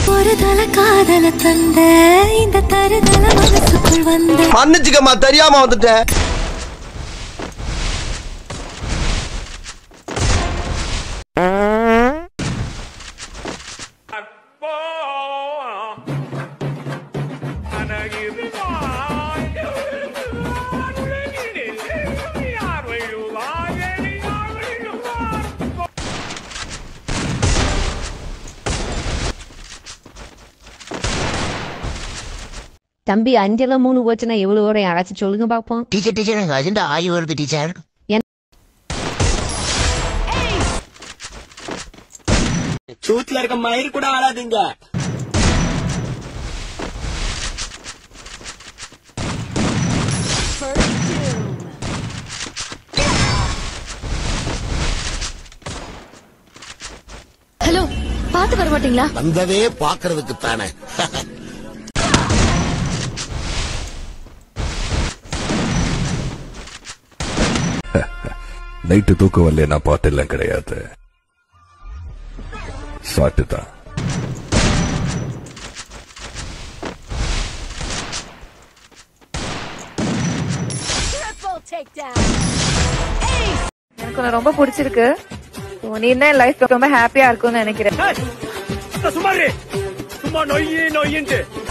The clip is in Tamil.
ஒரு தல காதல தந்த இந்த தருதல மனசுக்குள் வந்த மன்னிச்சுக்கம்மா தெரியாம வந்துட்டேன். தம்பி 5 3 போச்சுன்னா எவ்வளவு வரை யாராச்சும் சொல்லுங்க பாப்போம். டீச்சர் எனக்கு அஜெண்டா ஆகி வருது டீச்சர். சூட்ல இருக்க மயிர் கூட ஆளாதீங்க. ஹலோ பாத்து வர மாட்டீங்களா? வந்ததே பாக்குறதுக்கு தானே. நைட்டு தூக்கம் வரல நான் பாட்டெல்லாம் கிடையாது, சாட்டுதான். எனக்கு உன்னை ரொம்ப பிடிச்சிருக்கு. நீ என்ன லைஃப் ரொம்ப ஹாப்பியா இருக்கும்னு நினைக்கிறேன். சும்மா நொய்யின்ட்டு